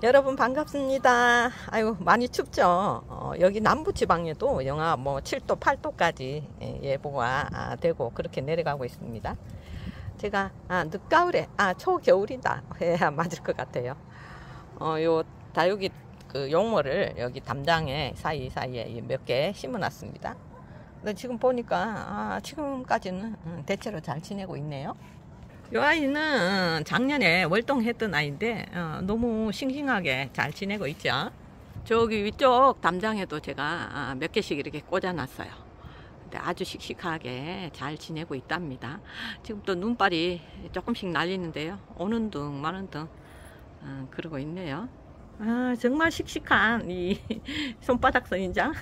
여러분 반갑습니다. 아유 많이 춥죠. 여기 남부지방에도 영하 뭐 7도 8도까지 예보가 되고 그렇게 내려가고 있습니다. 제가 늦가을에 초겨울이다 해야 맞을 것 같아요. 요 다육이 그 용모를 여기 담장에 사이사이에 몇 개 심어 놨습니다. 근데 지금 보니까 지금까지는 대체로 잘 지내고 있네요. 이 아이는 작년에 월동했던 아이인데 너무 싱싱하게 잘 지내고 있죠. 저기 위쪽 담장에도 제가 몇 개씩 이렇게 꽂아 놨어요. 근데 아주 씩씩하게 잘 지내고 있답니다. 지금 또 눈발이 조금씩 날리는데요. 오는 둥 마는 둥 그러고 있네요. 정말 씩씩한 이 손바닥 선인장.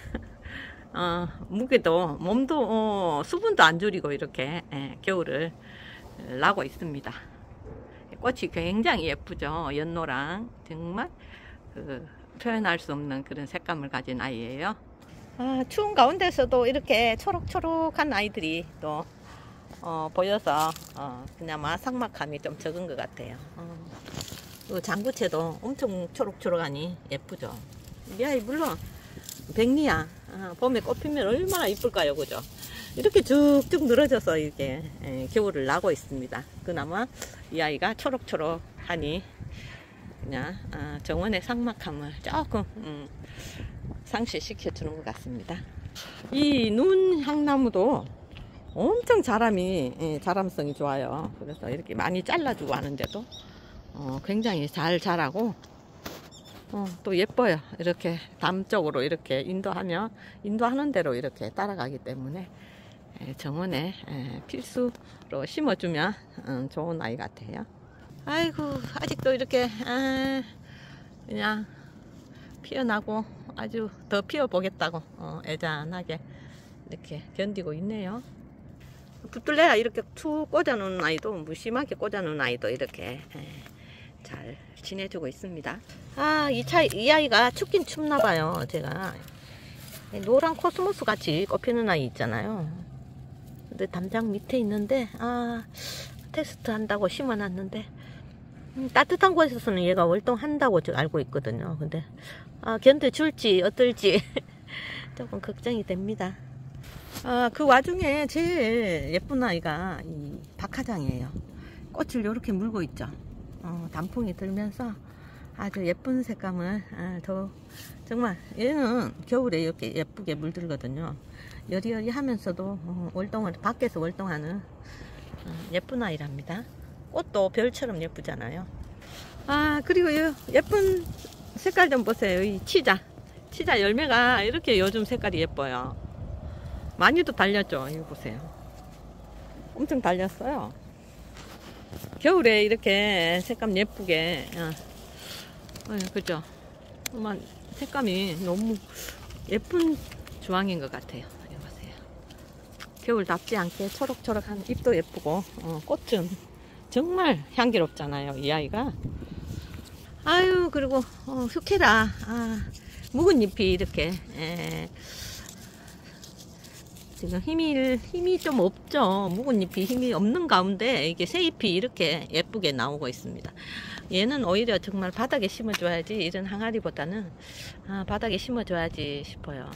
무게도 몸도 수분도 안 줄이고 이렇게 겨울을 나고 있습니다. 꽃이 굉장히 예쁘죠. 연노랑 정말 표현할 수 없는 그런 색감을 가진 아이예요. 추운 가운데서도 이렇게 초록초록한 아이들이 또 보여서 그나마 삭막함이 좀 적은 것 같아요. 장구채도 엄청 초록초록하니 예쁘죠. 이 아이 물론 백리야. 봄에 꽃 피면 얼마나 이쁠까요, 그죠? 이렇게 쭉쭉 늘어져서 이렇게 겨울을 나고 있습니다. 그나마 이 아이가 초록초록하니 그냥 정원의 삭막함을 조금 상실시켜 주는 것 같습니다. 이 눈 향나무도 엄청 자람성이 좋아요. 그래서 이렇게 많이 잘라주고 하는데도 굉장히 잘 자라고 또 예뻐요. 이렇게 담 쪽으로 이렇게 인도하는 대로 이렇게 따라가기 때문에 정원에 필수로 심어주면 좋은 아이 같아요. 아이고 아직도 이렇게 그냥 피어나고 아주 더 피어보겠다고 애잔하게 이렇게 견디고 있네요. 붙들레야 이렇게 툭 꽂아놓은 아이도 무심하게 꽂아놓은 아이도 이렇게 잘 지내주고 있습니다. 이 아이가 춥긴 춥나봐요. 제가 노란 코스모스 같이 꽃피는 아이 있잖아요. 근데 담장 밑에 있는데 테스트 한다고 심어놨는데 따뜻한 곳에서는 얘가 월동한다고 알고 있거든요. 근데 견뎌줄지 어떨지 조금 걱정이 됩니다. 그 와중에 제일 예쁜 아이가 이 박하장이에요. 꽃을 이렇게 물고 있죠. 단풍이 들면서 아주 예쁜 색감을 정말 얘는 겨울에 이렇게 예쁘게 물들거든요. 여리여리 하면서도 밖에서 월동하는 예쁜 아이랍니다. 꽃도 별처럼 예쁘잖아요. 그리고 이 예쁜 색깔 좀 보세요. 이 치자 열매가 이렇게 요즘 색깔이 예뻐요. 많이도 달렸죠. 이거 보세요. 엄청 달렸어요. 겨울에 이렇게 색감 예쁘게 그죠? 정말 색감이 너무 예쁜 주황인 것 같아요. 보세요. 겨울답지 않게 초록초록한 잎도 예쁘고 꽃은 정말 향기롭잖아요. 이 아이가. 그리고 흑해라. 묵은 잎이 이렇게 지금 힘이 좀 없죠. 묵은 잎이 힘이 없는 가운데 이게 새 잎이 이렇게 예쁘게 나오고 있습니다. 얘는 오히려 정말 바닥에 심어줘야지, 이런 항아리보다는 바닥에 심어줘야지 싶어요.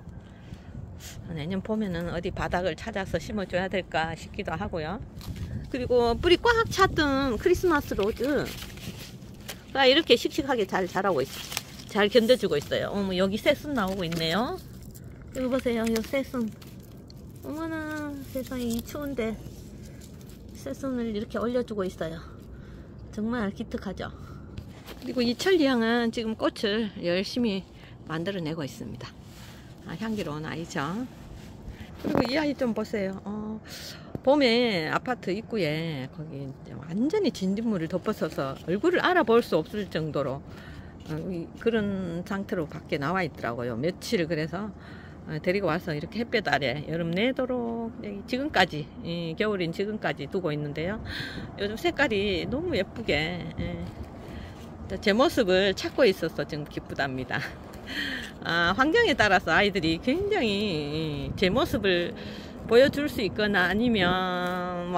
내년 봄에는 어디 바닥을 찾아서 심어줘야 될까 싶기도 하고요. 그리고 뿌리 꽉 찼던 크리스마스 로즈가 이렇게 씩씩하게 잘 자라고 있어요. 잘 견뎌주고 있어요. 여기 새순 나오고 있네요. 이거 보세요. 이 새순. 어머나 세상에, 이 추운데 새순을 이렇게 올려주고 있어요. 정말 기특하죠. 그리고 이 천리향은 지금 꽃을 열심히 만들어내고 있습니다. 향기로운 아이죠. 그리고 이 아이 좀 보세요. 봄에 아파트 입구에 거기 완전히 진딧물을 덮어서서 얼굴을 알아볼 수 없을 정도로 그런 상태로 밖에 나와 있더라고요. 며칠을 그래서 데리고 와서 이렇게 햇볕 아래 여름 내도록 지금까지 겨울인 지금까지 두고 있는데요. 요즘 색깔이 너무 예쁘게 제 모습을 찾고 있어서 지금 기쁘답니다. 환경에 따라서 아이들이 굉장히 제 모습을 보여줄 수 있거나 아니면 막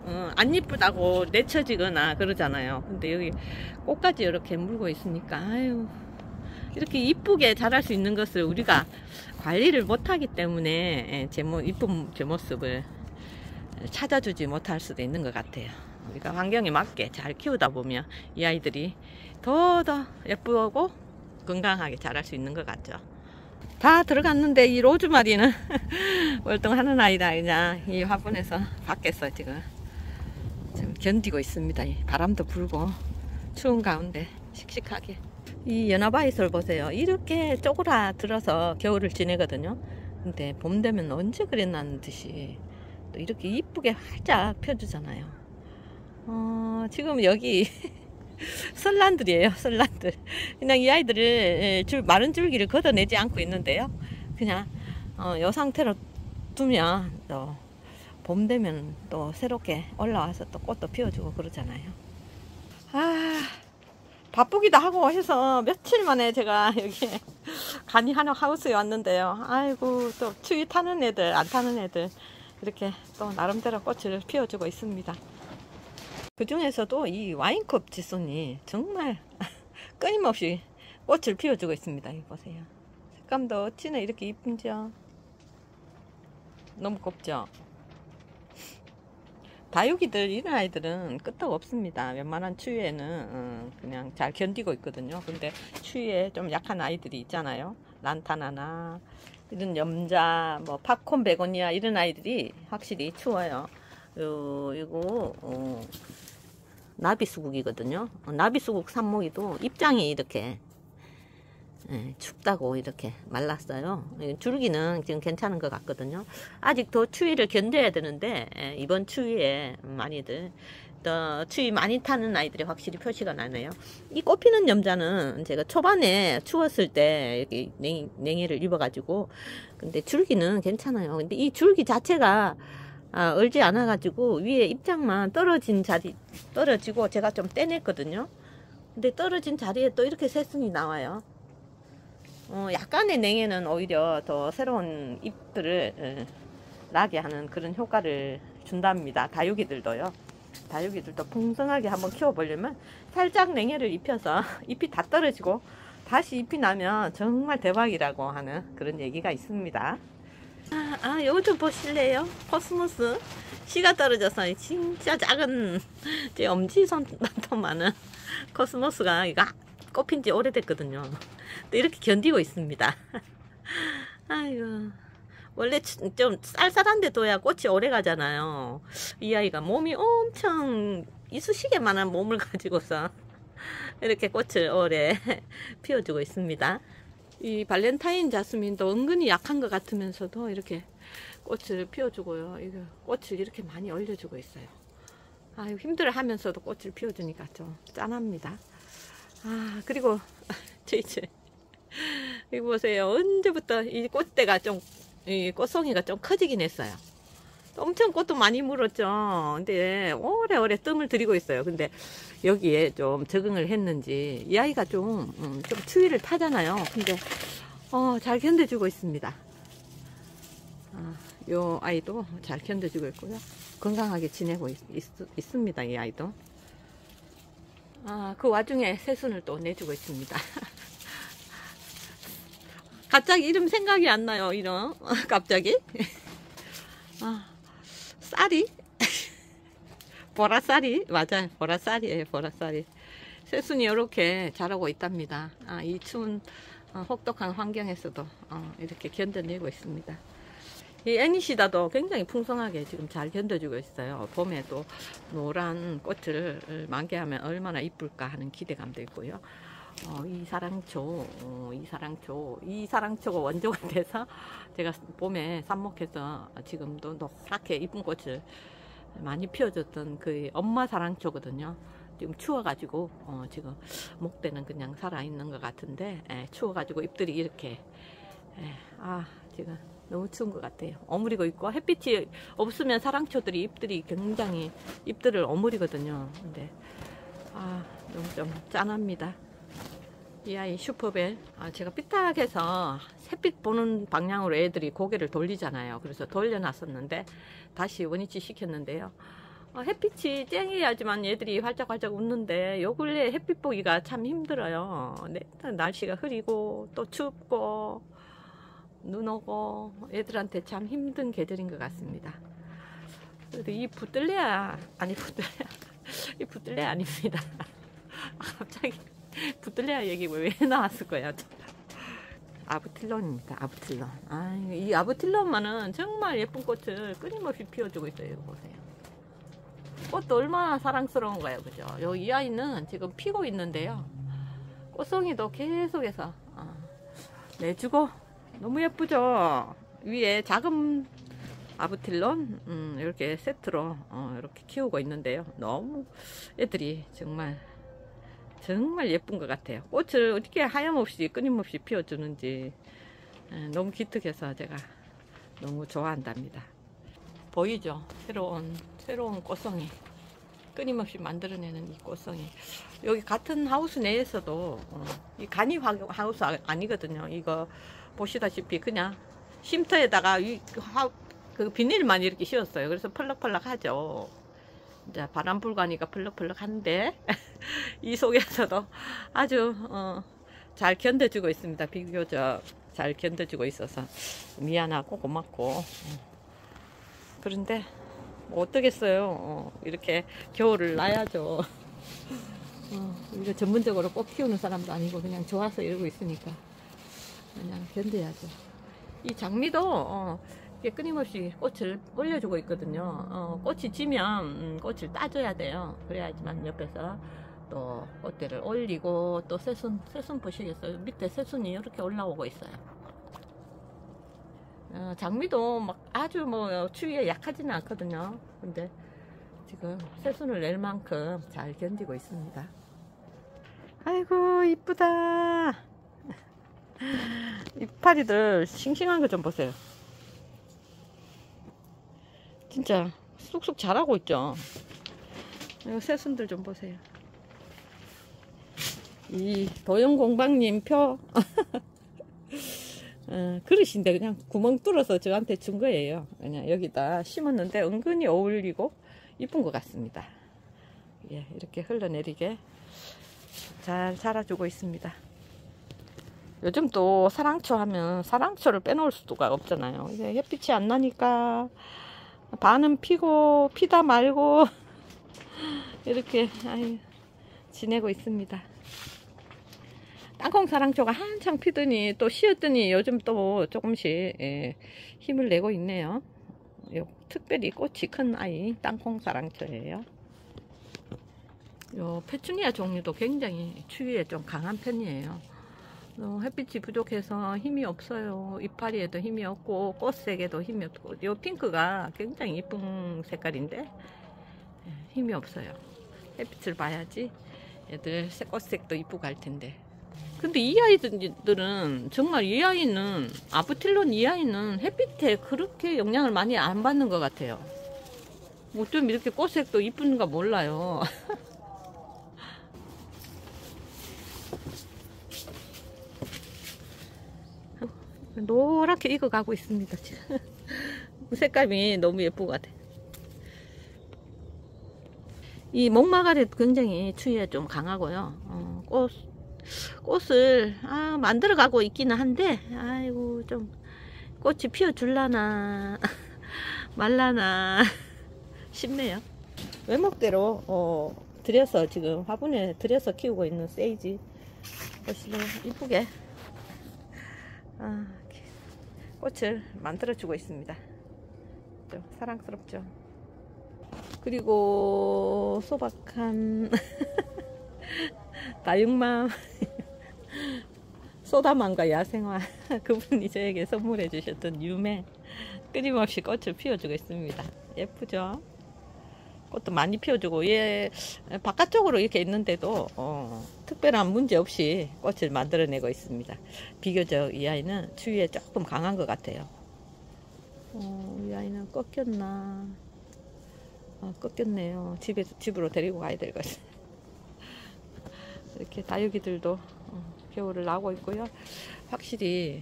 안 이쁘다고 내쳐지거나 그러잖아요. 근데 여기 꽃까지 이렇게 물고 있으니까 아유, 이렇게 이쁘게 자랄 수 있는 것을 우리가 관리를 못하기 때문에 이쁜 제 모습을 찾아주지 못할 수도 있는 것 같아요. 우리가 환경에 맞게 잘 키우다 보면 이 아이들이 더 예쁘고 건강하게 자랄 수 있는 것 같죠. 다 들어갔는데 이 로즈마리는 월등하는 아이다. 그냥 이 화분에서 밖에서 지금 견디고 있습니다. 바람도 불고 추운 가운데 씩씩하게. 이 연화바이솔 보세요. 이렇게 쪼그라들어서 겨울을 지내거든요. 근데 봄 되면 언제 그랬나는 듯이 또 이렇게 이쁘게 활짝 펴주잖아요. 지금 여기 설란들이에요. 설란들. 그냥 이 아이들을 마른 줄기를 걷어내지 않고 있는데요. 그냥 이 상태로 두면 또 봄 되면 또 새롭게 올라와서 또 꽃도 피워주고 그러잖아요. 바쁘기도 하고 해서 며칠 만에 제가 여기 간이 하나 하우스에 왔는데요. 아이고, 또 추위 타는 애들 안 타는 애들 이렇게 또 나름대로 꽃을 피워주고 있습니다. 그 중에서도 이 와인컵 지손이 정말 끊임없이 꽃을 피워주고 있습니다. 이거 보세요. 색감도 어찌나 이렇게 이쁜지요. 너무 곱죠. 다육이들 이런 아이들은 끄떡 없습니다. 웬만한 추위에는 그냥 잘 견디고 있거든요. 근데 추위에 좀 약한 아이들이 있잖아요. 란타나나 이런 염자, 뭐 팝콘 베고니아 이런 아이들이 확실히 추워요. 이거 나비수국이거든요. 나비수국 삽목이도 입장이 이렇게 춥다고 이렇게 말랐어요. 줄기는 지금 괜찮은 것 같거든요. 아직 더 추위를 견뎌야 되는데 이번 추위에 많이들 더 추위 많이 타는 아이들이 확실히 표시가 나네요. 이 꽃피는 염자는 제가 초반에 추웠을 때 이렇게 냉해를 입어가지고 근데 줄기는 괜찮아요. 근데 이 줄기 자체가 얼지 않아 가지고 위에 입장만 떨어지고 제가 좀 떼냈거든요. 근데 떨어진 자리에 또 이렇게 새순이 나와요. 약간의 냉해는 오히려 더 새로운 잎들을 나게 하는 그런 효과를 준답니다. 다육이들도요. 다육이들도 풍성하게 한번 키워보려면 살짝 냉해를 입혀서 잎이 다 떨어지고 다시 잎이 나면 정말 대박이라고 하는 그런 얘기가 있습니다. 요거 좀 보실래요? 코스모스 씨가 떨어져서 진짜 작은 제 엄지손만한 코스모스가 이거 꽃핀 지 오래됐거든요. 또 이렇게 견디고 있습니다. 아이고, 원래 좀 쌀쌀한데 둬야 꽃이 오래 가잖아요. 이 아이가 몸이 엄청 이쑤시개만한 몸을 가지고서 이렇게 꽃을 오래 피워주고 있습니다. 이 발렌타인 자스민도 은근히 약한 것 같으면서도 이렇게 꽃을 피워주고요. 이거 꽃을 이렇게 많이 올려주고 있어요. 아유, 힘들어 하면서도 꽃을 피워주니까 좀 짠합니다. 그리고 이제 이거 보세요. 언제부터 이 꽃대가 이 꽃송이가 좀 커지긴 했어요. 엄청 꽃도 많이 물었죠. 근데 오래오래 뜸을 들이고 있어요. 근데 여기에 좀 적응을 했는지 이 아이가 좀 추위를 타잖아요. 근데 잘 견뎌주고 있습니다. 요 아이도 잘 견뎌주고 있고요. 건강하게 지내고 있습니다. 이 아이도. 그 와중에 새순을 또 내주고 있습니다. 갑자기 이름 생각이 안 나요. 이름 갑자기. 쌀이 보라쌀이 맞아요. 보라쌀이에요. 보라쌀이. 새순이 이렇게 자라고 있답니다. 이 추운 혹독한 환경에서도 이렇게 견뎌내고 있습니다. 이 애니시다도 굉장히 풍성하게 지금 잘 견뎌주고 있어요. 봄에 또 노란 꽃을 만개하면 얼마나 이쁠까 하는 기대감도 있고요. 이사랑초가 원조가 돼서 제가 봄에 삽목해서 지금도 노랗게 이쁜 꽃을 많이 피워줬던 그 엄마 사랑초거든요. 지금 추워가지고 지금 목대는 그냥 살아있는 것 같은데 추워가지고 잎들이 이렇게 지금 너무 추운 것 같아요. 어무리고 있고 햇빛이 없으면 사랑초들이 잎들이 굉장히 잎들을 어무리거든요. 근데 너무 좀 짠합니다. 이 아이 슈퍼벨 제가 삐딱해서 햇빛 보는 방향으로 애들이 고개를 돌리잖아요. 그래서 돌려놨었는데 다시 원위치 시켰는데요. 햇빛이 쨍해야지만 얘들이 활짝활짝 웃는데 요 근래 햇빛 보기가 참 힘들어요. 네, 날씨가 흐리고 또 춥고 눈 오고 애들한테 참 힘든 계절인 것 같습니다. 그래도 이 붙들레아 아니 붙들레아 이 붙들레아 아닙니다. 갑자기 붙들레아 얘기 왜 나왔을 거야. 아부틸론입니다. 아부틸론. 이 아부틸론만은 정말 예쁜 꽃을 끊임없이 피워주고 있어요. 이거 보세요. 꽃도 얼마나 사랑스러운가요, 그죠? 이 아이는 지금 피고 있는데요. 꽃송이도 계속해서 내주고 너무 예쁘죠? 위에 작은 아부틸론 이렇게 세트로 이렇게 키우고 있는데요. 너무 애들이 정말 예쁜 것 같아요. 꽃을 어떻게 하염없이 끊임없이 피워주는지 너무 기특해서 제가 너무 좋아한답니다. 보이죠? 새로운 꽃송이 끊임없이 만들어내는 이 꽃송이. 여기 같은 하우스 내에서도 이 간이 하우스 아니거든요. 이거 보시다시피 그냥 쉼터에다가 그 비닐만 이렇게 씌웠어요. 그래서 펄럭펄럭 하죠. 이제 바람 불고 하니까 펄럭펄럭한데 이 속에서도 아주 잘 견뎌주고 있습니다. 비교적 잘 견뎌주고 있어서 미안하고 고맙고 그런데 뭐 어떠겠어요. 이렇게 겨울을 나야죠. 우리가 전문적으로 꽃 키우는 사람도 아니고 그냥 좋아서 이러고 있으니까 그냥 견뎌야죠. 이 장미도 끊임없이 꽃을 올려주고 있거든요. 꽃이 지면 꽃을 따줘야 돼요. 그래야지만 옆에서 또 꽃대를 올리고 또 새순 보시겠어요? 밑에 새순이 이렇게 올라오고 있어요. 장미도 막 아주 뭐 추위에 약하지는 않거든요. 근데 지금 새순을 낼 만큼 잘 견디고 있습니다. 아이고 이쁘다. 이파리들 싱싱한 거 좀 보세요. 진짜 쑥쑥 자라고 있죠. 이 새순들 좀 보세요. 이 도영공방님 표 그릇인데 그냥 구멍 뚫어서 저한테 준 거예요. 그냥 여기다 심었는데 은근히 어울리고 이쁜 것 같습니다. 예, 이렇게 흘러내리게 잘 자라주고 있습니다. 요즘 또 사랑초 하면 사랑초를 빼놓을 수가 없잖아요. 이제 햇빛이 안 나니까 반은 피고 피다 말고 이렇게 지내고 있습니다. 땅콩 사랑초가 한창 피더니 또 쉬었더니 요즘 또 조금씩 힘을 내고 있네요. 특별히 꽃이 큰 아이 땅콩 사랑초예요. 요 페추니아 종류도 굉장히 추위에 좀 강한 편이에요. 햇빛이 부족해서 힘이 없어요. 이파리에도 힘이 없고 꽃색에도 힘이 없고 요 핑크가 굉장히 이쁜 색깔인데 힘이 없어요. 햇빛을 봐야지 애들 꽃색도 이쁘고 할 텐데. 근데 이 아이들은 정말 이 아이는 아부틸론 이 아이는 햇빛에 그렇게 영향을 많이 안 받는 것 같아요. 뭐 좀 이렇게 꽃색도 이쁜가 몰라요. 노랗게 익어가고 있습니다. 지금 색감이 너무 예쁜 것 같아. 이 목마가리 굉장히 추위에 좀 강하고요. 꽃을 만들어가고 있기는 한데 아이고 좀 꽃이 피어줄라나 말라나 싶네요. 외목대로 들여서 지금 화분에 들여서 키우고 있는 세이지 보시면 이쁘게 꽃을 만들어주고 있습니다. 좀 사랑스럽죠. 그리고 소박한 다육맘 소다맘과 야생화 그분이 저에게 선물해 주셨던 유매 끊임없이 꽃을 피워주고 있습니다. 예쁘죠? 꽃도 많이 피워주고 얘 바깥쪽으로 이렇게 있는데도 특별한 문제 없이 꽃을 만들어내고 있습니다. 비교적 이 아이는 추위에 조금 강한 것 같아요. 이 아이는 꺾였나? 꺾였네요. 집으로 데리고 가야 될 것 같아요. 이렇게 다육이들도 겨울을 나고 있고요. 확실히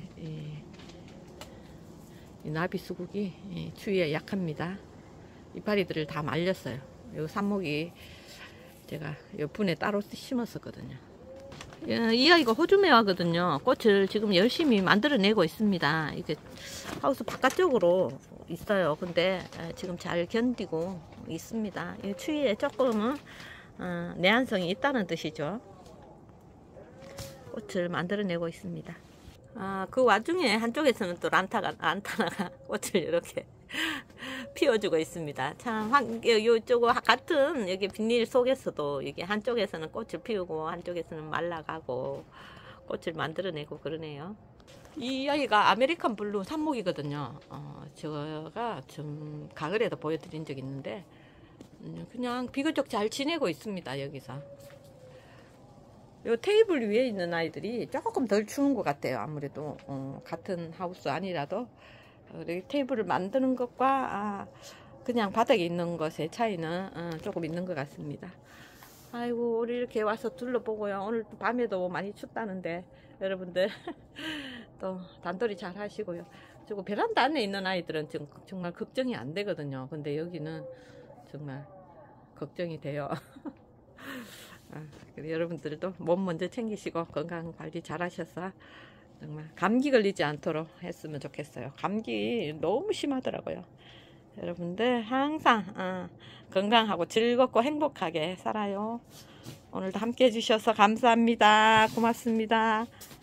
이 나비수국이 추위에 약합니다. 이파리들을 다 말렸어요. 요 삽목이 제가 옆분에 따로 심었었거든요. 이 아이가 호주매화거든요. 꽃을 지금 열심히 만들어내고 있습니다. 이게 하우스 바깥쪽으로 있어요. 근데 지금 잘 견디고 있습니다. 이 추위에 조금은 내한성이 있다는 뜻이죠. 꽃을 만들어내고 있습니다. 그 와중에 한쪽에서는 또 란타나가 꽃을 이렇게 피워주고 있습니다. 참, 요쪽 같은 여기 비닐 속에서도 이게 한쪽에서는 꽃을 피우고 한쪽에서는 말라가고 꽃을 만들어내고 그러네요. 이 아이가 아메리칸 블루 삽목이거든요. 제가 좀 가을에도 보여드린 적 있는데 그냥 비교적 잘 지내고 있습니다. 여기서. 요 테이블 위에 있는 아이들이 조금 덜 추운 것 같아요. 아무래도 같은 하우스 아니라도 테이블을 만드는 것과 그냥 바닥에 있는 것의 차이는 조금 있는 것 같습니다. 아이고, 우리 이렇게 와서 둘러보고요. 오늘 밤에도 많이 춥다는데 여러분들 또 단돌이 잘 하시고요. 그리고 베란다 안에 있는 아이들은 정말 걱정이 안 되거든요. 근데 여기는 정말 걱정이 돼요. 여러분들도 몸 먼저 챙기시고 건강 관리 잘 하셔서 정말 감기 걸리지 않도록 했으면 좋겠어요. 감기 너무 심하더라고요. 여러분들 항상 건강하고 즐겁고 행복하게 살아요. 오늘도 함께 해주셔서 감사합니다. 고맙습니다.